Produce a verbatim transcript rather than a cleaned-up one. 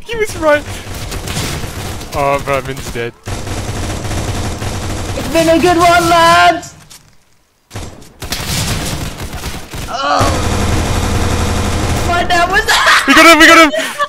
He was right. Oh, Vermin's dead. It's been a good one, lads! Oh! My dad was. We got him! We got him!